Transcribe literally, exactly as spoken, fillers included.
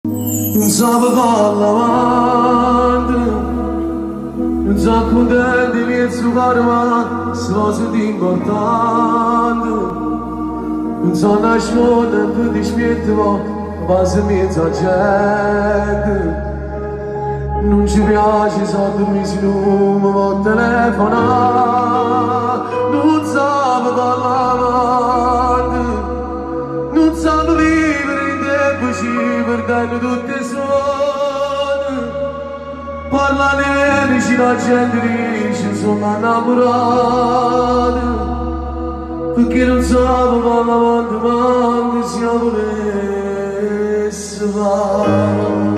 Non sape parlare, non sa contenti di zucchero ma se cose di importante. Non sa nascere per dispietto ma se mezza gente. Non ci piace se dormi su lume o telefonare. Non sape parlare, non sape vivere in tempo ci perdendo tutte le suone. Parla di vicino a gente dice sono innamorati, perché non sape parlare quando si volesse fare.